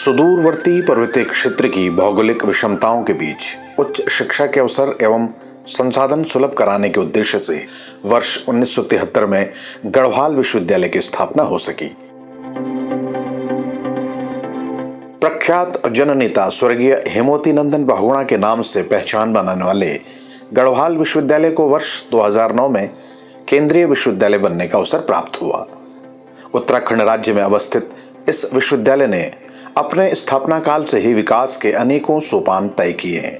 सुदूरवर्ती पर्वतीय क्षेत्र की भौगोलिक विषमताओं के बीच उच्च शिक्षा के अवसर एवं संसाधन सुलभ कराने के उद्देश्य से वर्ष 1973 में गढ़वाल विश्वविद्यालय की स्थापना हो सकी। प्रख्यात जननेता स्वर्गीय हेमवती नंदन बहुगुणा के नाम से पहचान बनाने वाले गढ़वाल विश्वविद्यालय को वर्ष 2009 में केंद्रीय विश्वविद्यालय बनने का अवसर प्राप्त हुआ। उत्तराखंड राज्य में अवस्थित इस विश्वविद्यालय ने अपने स्थापना काल से ही विकास के अनेकों सोपान तय किए हैं।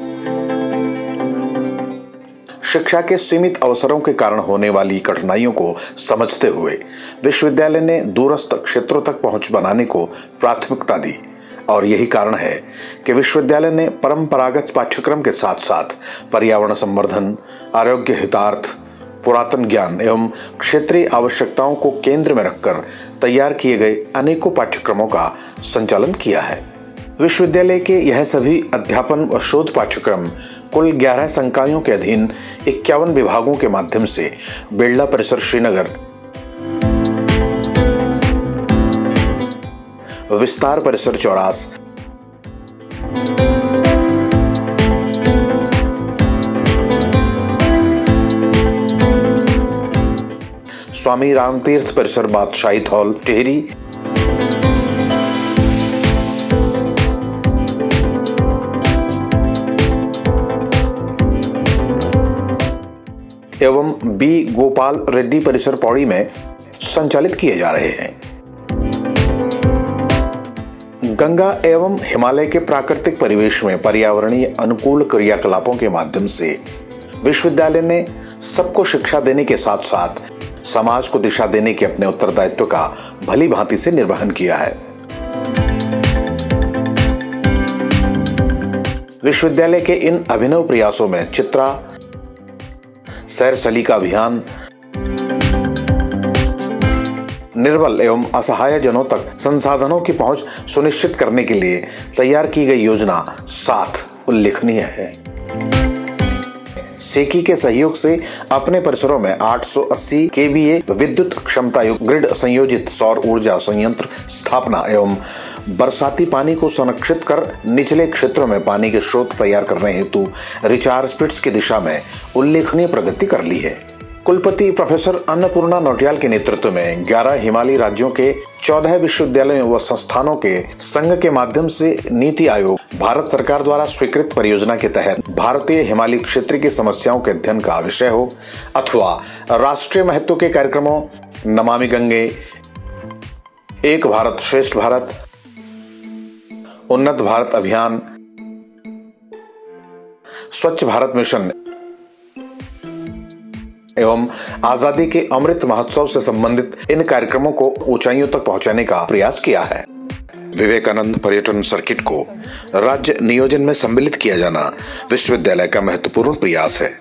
शिक्षा के सीमित अवसरों के कारण होने वाली कठिनाइयों को समझते हुए विश्वविद्यालय ने दूरस्थ क्षेत्रों तक पहुंच बनाने को प्राथमिकता दी और यही कारण है कि विश्वविद्यालय ने परंपरागत पाठ्यक्रम के साथ साथ पर्यावरण संवर्धन, आरोग्य हितार्थ, पुरातन ज्ञान एवं क्षेत्रीय आवश्यकताओं को केंद्र में रखकर तैयार किए गए अनेकों पाठ्यक्रमों का संचालन किया है। विश्वविद्यालय के यह सभी अध्यापन व शोध पाठ्यक्रम कुल 11 संकायों के अधीन 51 विभागों के माध्यम से बिरला परिसर श्रीनगर, विस्तार परिसर चौरास, स्वामी रामतीर्थ परिसर बादशाही हॉल टिहरी, एवं बी गोपाल रेड्डी परिसर पौड़ी में संचालित किए जा रहे हैं। गंगा एवं हिमालय के प्राकृतिक परिवेश में पर्यावरणीय अनुकूल क्रियाकलापों के माध्यम से विश्वविद्यालय ने सबको शिक्षा देने के साथ साथ समाज को दिशा देने के अपने उत्तरदायित्व का भली भांति से निर्वहन किया है। विश्वविद्यालय के इन अभिनव प्रयासों में चित्रा सैर सलीका अभियान, निर्बल एवं असहाय जनों तक संसाधनों की पहुंच सुनिश्चित करने के लिए तैयार की गई योजना 7 उल्लेखनीय है। सेकी के सहयोग से अपने परिसरों में 880 केवीए विद्युत क्षमता युक्त ग्रिड संयोजित सौर ऊर्जा संयंत्र स्थापना एवं बरसाती पानी को संरक्षित कर निचले क्षेत्रों में पानी के स्रोत तैयार करने हेतु रिचार्ज पिट्स की दिशा में उल्लेखनीय प्रगति कर ली है। कुलपति प्रोफेसर अन्नपूर्णा नौटियाल के नेतृत्व में 11 हिमालयी राज्यों के 14 विश्वविद्यालयों व संस्थानों के संघ के माध्यम से नीति आयोग भारत सरकार द्वारा स्वीकृत परियोजना के तहत भारतीय हिमालयी क्षेत्र की समस्याओं के अध्ययन का विषय हो अथवा राष्ट्रीय महत्व के कार्यक्रमों नमामि गंगे, एक भारत श्रेष्ठ भारत, उन्नत भारत अभियान, स्वच्छ भारत मिशन एवं आजादी के अमृत महोत्सव से संबंधित इन कार्यक्रमों को ऊंचाइयों तक पहुंचाने का प्रयास किया है। विवेकानंद पर्यटन सर्किट को राज्य नियोजन में सम्मिलित किया जाना विश्वविद्यालय का महत्वपूर्ण प्रयास है।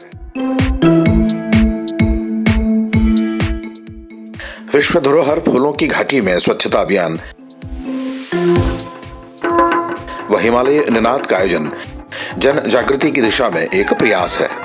विश्व धरोहर फूलों की घाटी में स्वच्छता अभियान व हिमालय निनाद का आयोजन जन जागृति की दिशा में एक प्रयास है।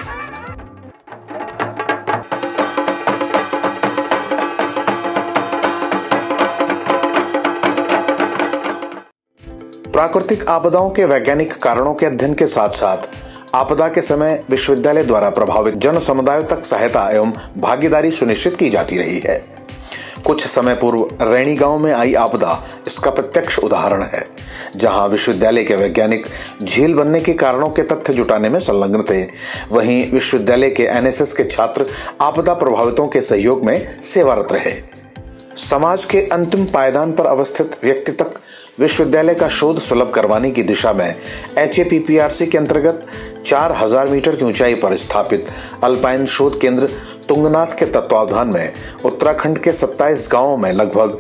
प्राकृतिक आपदाओं के वैज्ञानिक कारणों के अध्ययन के साथ साथ आपदा के समय विश्वविद्यालय द्वारा प्रभावित जन समुदायों तक सहायता एवं भागीदारी सुनिश्चित की जाती रही है। कुछ समय पूर्व रैणी गांव में आई आपदा इसका प्रत्यक्ष उदाहरण है, जहां विश्वविद्यालय के वैज्ञानिक झील बनने के कारणों के तथ्य जुटाने में संलग्न थे। वहीं विश्वविद्यालय के एनएसएस के छात्र आपदा प्रभावितों के सहयोग में सेवारत रहे। समाज के अंतिम पायदान पर अवस्थित व्यक्ति तक विश्वविद्यालय का शोध सुलभ करवाने की दिशा में HAPPRC के अंतर्गत 4000 मीटर की ऊंचाई पर स्थापित अल्पाइन शोध केंद्र तुंगनाथ के तत्वावधान में उत्तराखंड के 27 गांवों में लगभग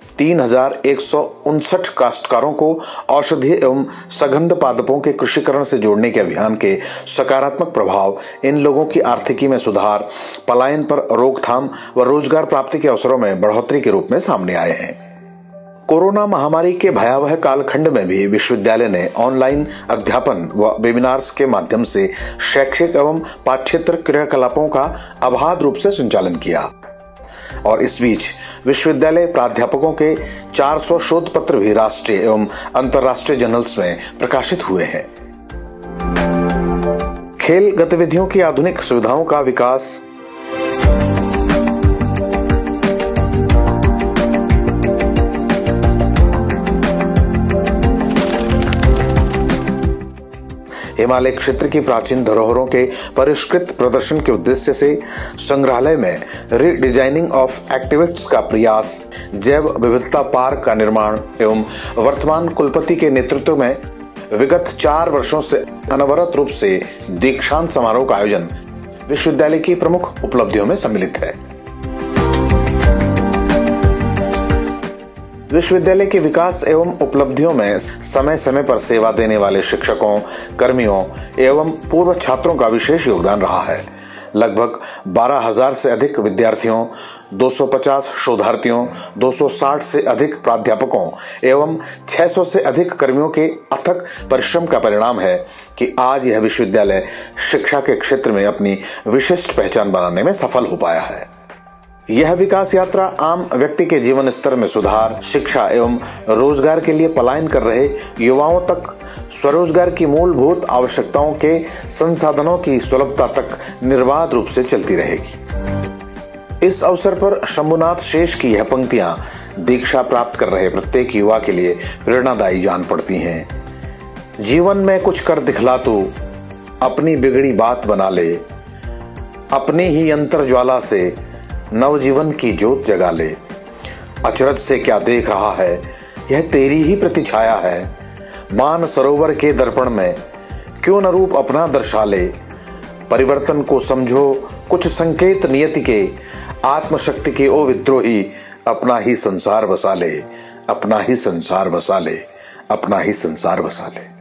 3159 काश्तकारों को औषधीय एवं सगंध पादपों के कृषिकरण से जोड़ने के अभियान के सकारात्मक प्रभाव इन लोगों की आर्थिकी में सुधार, पलायन पर रोकथाम व रोजगार प्राप्ति के अवसरों में बढ़ोतरी के रूप में सामने आए हैं। कोरोना महामारी के भयावह कालखंड में भी विश्वविद्यालय ने ऑनलाइन अध्यापन व वेबिनार्स के माध्यम से शैक्षिक एवं पाठ्येतर क्रियाकलापों का अबाध रूप से संचालन किया। और इस बीच विश्वविद्यालय प्राध्यापकों के 400 शोध पत्र भी राष्ट्रीय एवं अंतर्राष्ट्रीय जर्नल्स में प्रकाशित हुए हैं। खेल गतिविधियों की आधुनिक सुविधाओं का विकास। हिमालय क्षेत्र की प्राचीन धरोहरों के परिष्कृत प्रदर्शन के उद्देश्य से संग्रहालय में रीडिजाइनिंग ऑफ एक्टिविस्ट्स का प्रयास, जैव विविधता पार्क का निर्माण एवं वर्तमान कुलपति के नेतृत्व में विगत 4 वर्षों से अनवरत रूप से दीक्षांत समारोह का आयोजन विश्वविद्यालय की प्रमुख उपलब्धियों में सम्मिलित है। विश्वविद्यालय के विकास एवं उपलब्धियों में समय समय पर सेवा देने वाले शिक्षकों, कर्मियों एवं पूर्व छात्रों का विशेष योगदान रहा है। लगभग 12,000 से अधिक विद्यार्थियों, 250 शोधार्थियों, 260 से अधिक प्राध्यापकों एवं 600 से अधिक कर्मियों के अथक परिश्रम का परिणाम है कि आज यह विश्वविद्यालय शिक्षा के क्षेत्र में अपनी विशिष्ट पहचान बनाने में सफल हो पाया है। यह विकास यात्रा आम व्यक्ति के जीवन स्तर में सुधार, शिक्षा एवं रोजगार के लिए पलायन कर रहे युवाओं तक स्वरोजगार की मूलभूत आवश्यकताओं के संसाधनों की सुलभता तक निर्बाध रूप से चलती रहेगी। इस अवसर पर शंभुनाथ शेष की यह पंक्तियां दीक्षा प्राप्त कर रहे प्रत्येक युवा के लिए प्रेरणादायी जान पड़ती हैं। जीवन में कुछ कर दिखला तू, अपनी बिगड़ी बात बना ले, अपनी ही अंतर ज्वाला से नवजीवन की ज्योत जगा ले। अचरज से क्या देख रहा है, यह तेरी ही प्रतिछाया है। मान सरोवर के दर्पण में क्यों न रूप अपना दर्शा ले। परिवर्तन को समझो कुछ संकेत नियति के, आत्मशक्ति के ओ विद्रोही, अपना ही संसार बसा ले, अपना ही संसार बसा ले, अपना ही संसार बसा ले।